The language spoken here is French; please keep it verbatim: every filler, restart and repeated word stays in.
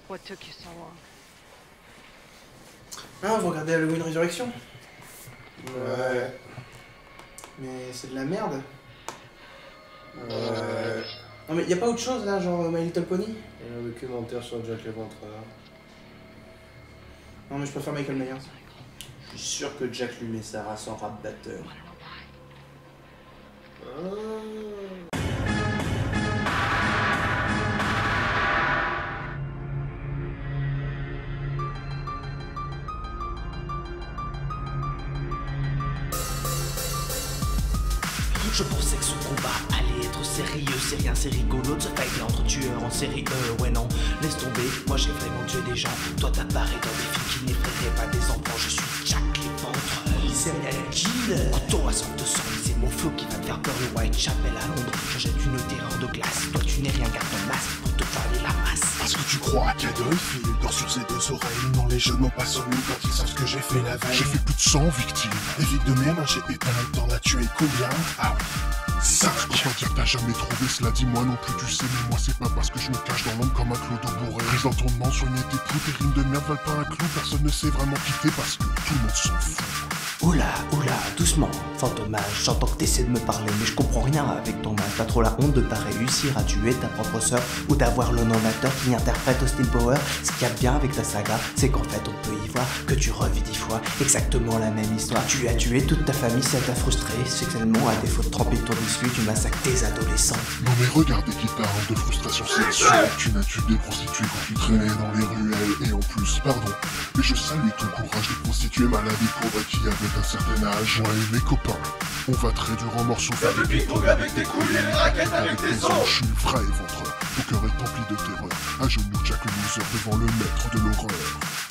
What took you so long? Ah, vous regardez Halloween Résurrection? Ouais. Mais c'est de la merde. Ouais. Non mais y a pas autre chose là, genre My Little Pony? Il y a un documentaire sur Jack l'Éventreur. Non mais je préfère Michael Myers. Je suis sûr que Jack lui met sa race en rap batteur. Ah. Je pensais que ce combat allait être sérieux, c'est rien, c'est rigolo de se fighter entre tueurs en série. Euh, ouais non, laisse tomber, moi j'ai vraiment tué des gens. Toi t'apparais dans des films qui n'effrairaient pas des enfants. Je suis Jack l'Éventreur, serial killer. Couteau à sorte de sang, c'est mon flow qui va te faire peur. Le Whitechapel à Londres, je jette une terrain de glace. Toi tu n'es rien, garde ton masque pour te parler la masse. Parce que tu crois qu'Adolf il dort sur ses deux oreilles. Non, les jeux n'ont pas sommeil quand ils savent ce que j'ai fait la veille. J'ai fait plus de cent victimes, et vite de même j'ai éteint. T'en as tué combien? Ah oui, cinq. Je peux dire que t'as jamais trouvé cela, dis-moi non plus tu sais. Mais moi c'est pas parce que je me cache dans l'ombre comme un clodo bourré. Prise dans ton nom, soigner tes poux, tes rimes de merde valent pas un clou. Personne ne sait vraiment quitter parce que tout le monde s'en fout. Oula, oula, doucement, fantomage, j'entends que t'essaies de me parler, mais je comprends rien avec ton mal. T'as trop la honte de pas réussir à tuer ta propre sœur, ou d'avoir le nomateur qui interprète Austin Power. Ce qu'il y a de bien avec ta saga, c'est qu'en fait on peut y voir que tu revis dix fois exactement la même histoire. Tu as tué toute ta famille, ça t'a frustré sexuellement, à défaut de tremper ton biscuit, tu massacres tes adolescents. Non mais regardez qui parle de frustration sexuelle. Tu n'as tué des prostituées quand tu traînais dans les ruelles. Et en plus, pardon, mais je salue ton courage de prostituer malade et pauvre qui avait un certain âge. Moi et mes copains, on va très dur en morceaux. Faire du ping-pong avec tes couilles et les raquettes avec tes os. Je suis le vrai Éventreur, ton cœur est empli de terreur. À genoux, Jack le loser devant le maître de l'horreur.